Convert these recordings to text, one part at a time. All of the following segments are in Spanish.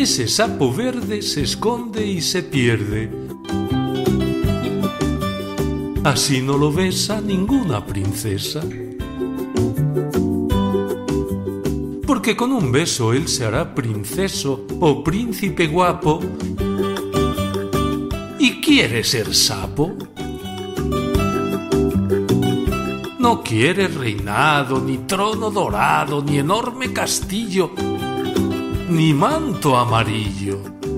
ese sapo verde se esconde y se pierde. Así no lo besa ninguna princesa, porque con un beso él se hará princeso o príncipe guapo. ¿Y quiere ser sapo? No quiere reinado, ni trono dorado, ni enorme castillo, ni manto amarillo.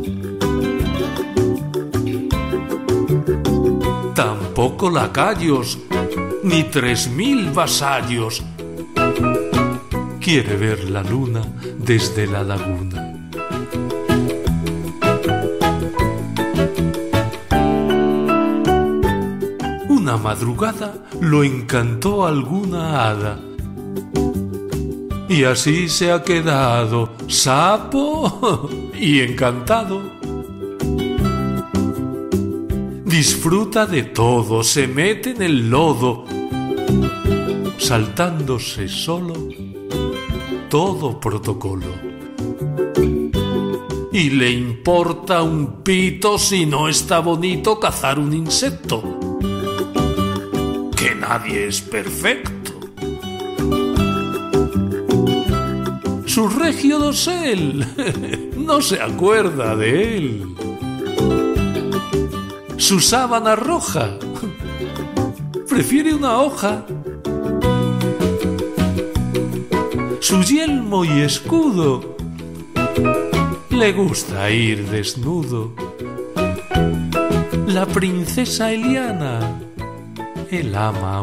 Tampoco lacayos, ni 3000 vasallos. Quiere ver la luna desde la laguna. Una madrugada lo encantó alguna hada, y así se ha quedado sapo y encantado. Disfruta de todo, se mete en el lodo, saltándose solo todo protocolo. Y le importa un pito si no está bonito cazar un insecto, que nadie es perfecto. Su regio dosel no se acuerda de él. Su sábana roja prefiere una hoja. Su yelmo y escudo le gusta ir desnudo. La princesa Eliana, él ama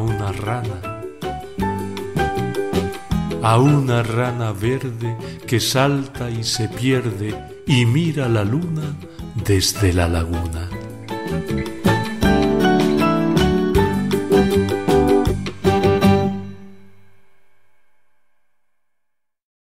a una rana verde que salta y se pierde y mira la luna desde la laguna.